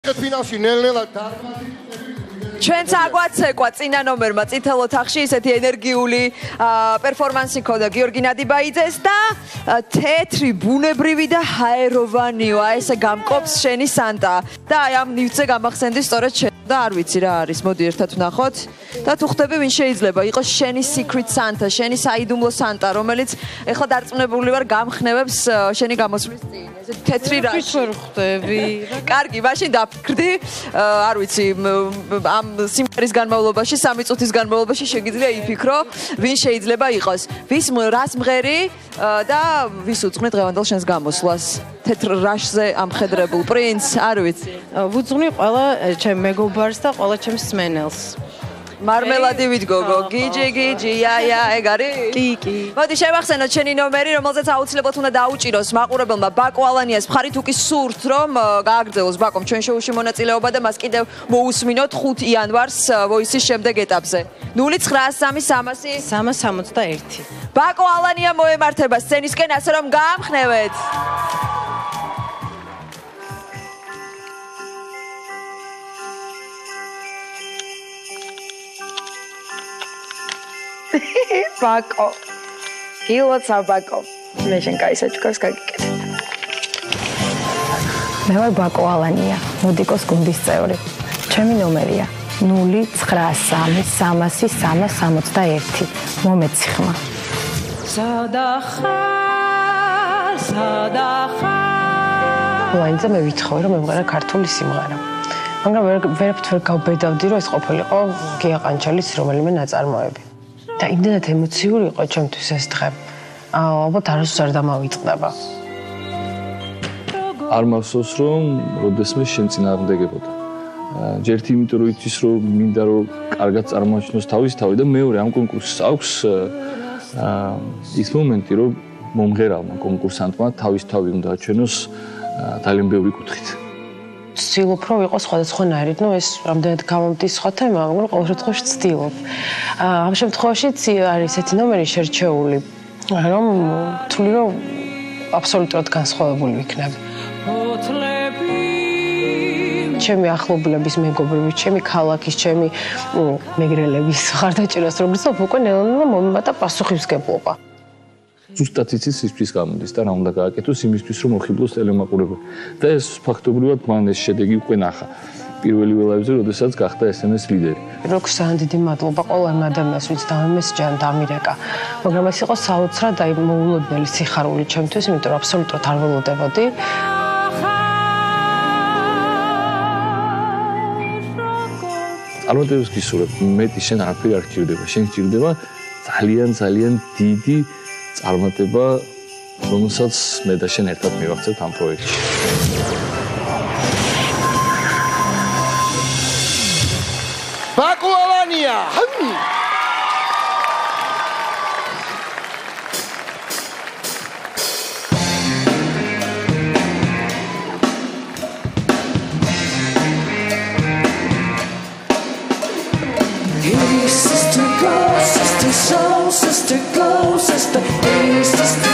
ფინალში ნელ-ნელა ჩვენც აგვაცეკვა წინა ნომერმა წითელ ოთახში ისეთი ენერგიული პერფორმანსი ქონდა გიორგი ნადიბაიძეს და თეთრი ბუნებრივი და ჰაეროვანიო ესე გამკობს შენი სანტა და აი ამ ნივთზე გამახსენდი სწორედ შენ და არ ვიცი რა არის მოდი ერთად ვნახოთ და თუ ხვდები ვინ შეიძლება იყოს შენი secret santa შენი საიდუმლო სანტა რომელიც ეხლა დარწმუნებული ვარ გამხნევებს შენი გამოსვლის წინ ესე თეთრი რაში ვერ ხვდები კარგი მაშინ დაფიქრდი არ ვიცი ამ სიმღერის განმავლობაში 3 წუთის განმავლობაში შეგიძლია იფიქრო ვინ შეიძლება იყოს ვის რას მღერი და ვის უძღვნი დღევანდელ შენს გამოსვლას თეთრ რაშზე ამხედრებულ პრინც არ ვიცი ვუძღვნი ყველა ჩემ მეგობარს და ყველა ჩემს სმენელს Marmalade ვიდგოგო გიჯი ია ეგ არის კი მოდი შევახსენოთ შენი ნომერი რომელზეც აუცილებლად უნდა დაუჭიროს მაყურებელმა ბაკო ალანიას მხარით უკი სურთ რომ გააგრძელოს ბაკომ ჩვენ შოუში მონაწილეობა და მას კიდევ მოусმინოთ 5 იანვარს ვოისის შემდეგ ეტაპზე 09300 ბაკო ალანია მოემართება სცენისკენ ასე რომ გაამხნევეთ ბაკო გილოცა ბაკო მე შენ кайსაჭკავს გაგიკეთე მე ვარ ბაკო ალანია მოდიკოს გუნდის წევრი ჩემი ნომერია 09300 მომეციხმა სადახარ ვაინზე მე ვიცხოვე რომ მემღერა ქართული სიმღერა მაგრამ ვერაფრით ვერ გავბედავდი რომ ეს ყოფილიყო გია ყანჩელის რომელიმე ნაწარმოები და იმდენად ემოციური იყო ჩემთვის ეს დღე. ალბათ არასდროს არ დამავიწყდება. არ მახსოვს რომ როდესმე შენ წინააღმდეგებოდა. ჯერთ იმიტომ რომ იცის რომ მინდა რომ კარგად წარმოაჩინოს თავის თავი და მეორე ამ კონკურსს აქვს ის მომენტი რომ მომღერალმა კონკურსანტმა თავის თავი უნდა აჩვენოს ძალიან ბევრი კუთხით. ვცდილობ რომ იყოს სხვადასხვანაირი, ну ეს რამდენად გამომდის სხვა თემა, მაგრამ ყოველ შემთხვევაში ვცდილობ. ამ შემთხვევაშიც არის ესეთი ნომერი შერჩეული, რომ თვლი რომ აბსოლუტურად განსხვავებული ვიქნები. ჩემი ახლობლების მეგობრები, ჩემი ქალაქის, ჩემი მეგრელების ხარდაჭერას როგორც უკვე ნელ-ნელა მომემატა პასუხისმგებლობა. ზუსტად იცისისთვის გამოდის და რა უნდა გააკეთოს იმისთვის რომ მოხიბლოს ტელემაყურებელი და ეს ფაქტობრივად მან ეს შედეგი უკვე ნახა პირველი ველებზე როდესაც გახდა SMS ლიდერი როგორც ძალიან დიდი მადლობა ყველა იმ ადამიანს ვინც დამემესჯა და დამირეკა მაგრამ ეს იყო საოცრად აი მოულოდნელი სიხარული ჩემთვის იმიტომ რომ აბსოლუტურად არ ველოდებოდი წარმატებას გისურვებ მეტი შენ არაფერი არ გჭირდება შენ გჭირდება ძალიან დიდი წარმატება, რომელსაც მე და შენ ერთად მივახცევთ ამ პროექტში. ბაკო ალანია! Hey, sister, go, sister, soul, sister, go, sister, hey, sister.